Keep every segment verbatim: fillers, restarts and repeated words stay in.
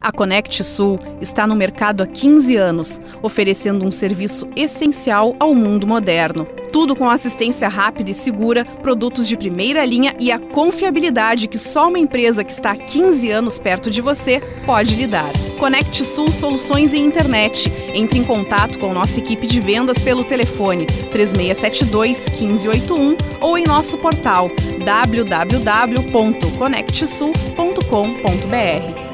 A Conect Sul está no mercado há quinze anos, oferecendo um serviço essencial ao mundo moderno. Tudo com assistência rápida e segura, produtos de primeira linha e a confiabilidade que só uma empresa que está há quinze anos perto de você pode lhe dar. Conect Sul Soluções em Internet. Entre em contato com nossa equipe de vendas pelo telefone três seis sete dois, um cinco oito um ou em nosso portal w w w ponto conect sul ponto com ponto b r.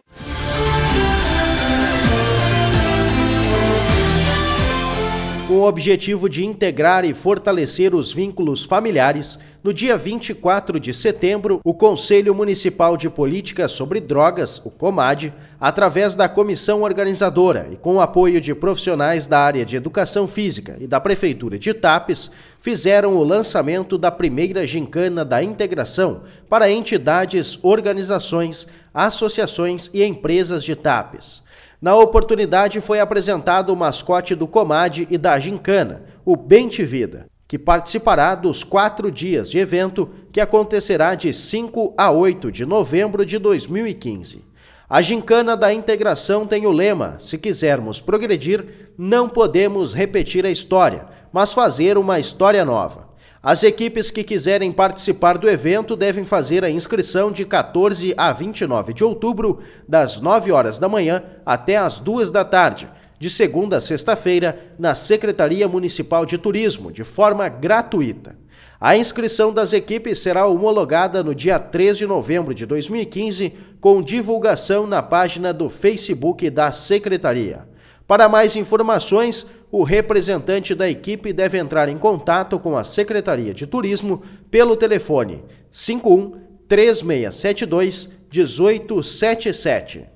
Com o objetivo de integrar e fortalecer os vínculos familiares, no dia vinte e quatro de setembro, o Conselho Municipal de Política sobre Drogas, o COMAD, através da comissão organizadora e com o apoio de profissionais da área de educação física e da Prefeitura de Tapes, fizeram o lançamento da primeira gincana da integração para entidades, organizações, associações e empresas de Tapes. Na oportunidade foi apresentado o mascote do COMAD e da gincana, o Bem-te Vida, que participará dos quatro dias de evento que acontecerá de cinco a oito de novembro de dois mil e quinze. A gincana da integração tem o lema: se quisermos progredir, não podemos repetir a história, mas fazer uma história nova. As equipes que quiserem participar do evento devem fazer a inscrição de quatorze a vinte e nove de outubro, das nove horas da manhã até as duas da tarde, de segunda a sexta-feira, na Secretaria Municipal de Turismo, de forma gratuita. A inscrição das equipes será homologada no dia três de novembro de dois mil e quinze, com divulgação na página do Facebook da Secretaria. Para mais informações, o representante da equipe deve entrar em contato com a Secretaria de Turismo pelo telefone cinco um, três seis sete dois, um oito sete sete.